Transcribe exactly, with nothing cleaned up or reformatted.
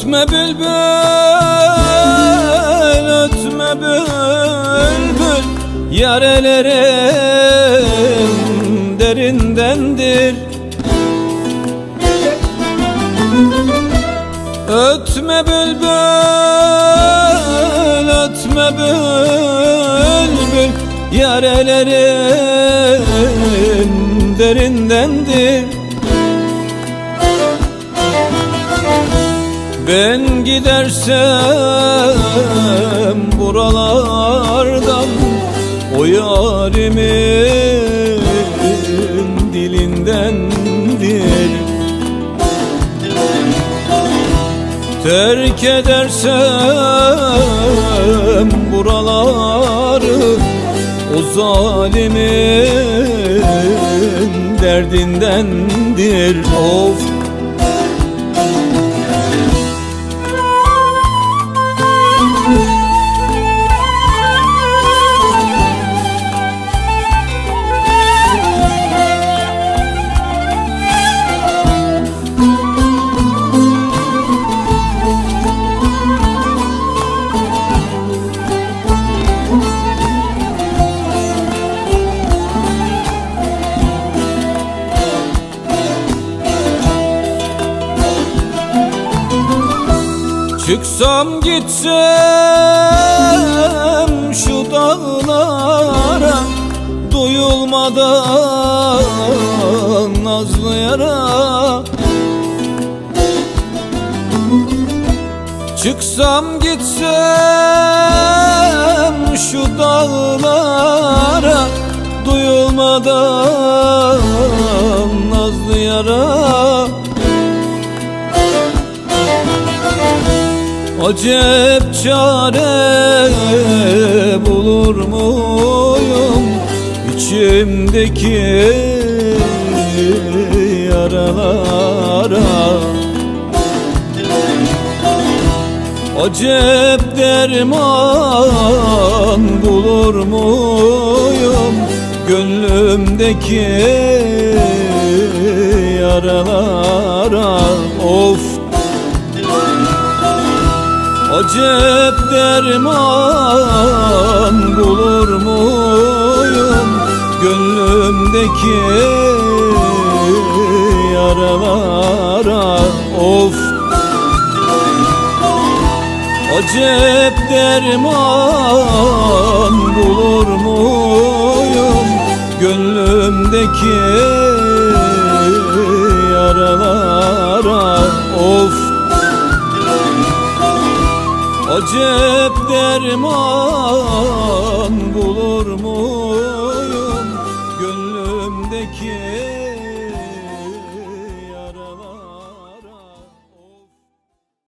Ötme bülbül, ötme bülbül, yarelerim derindendir. Ötme bülbül, ötme bülbül, yarelerim derindendir. Ben gidersem buralardan o yarimin dilindendir. Terk edersem buraları o zalimin derdindendir. Of! Çıksam gitsem şu dağlara, duyulmadan nazlı yara. Çıksam gitsem şu dağlara, duyulmadan nazlı yara. Acep çare bulur muyum içimdeki yaralara? Acep derman bulur muyum gönlümdeki yaralara? Of! Acep derman bulur muyum gönlümdeki yaralara? Of! Acep derman bulur muyum gönlümdeki yaralara? Of! Acep derman bulur muyum gönlümdeki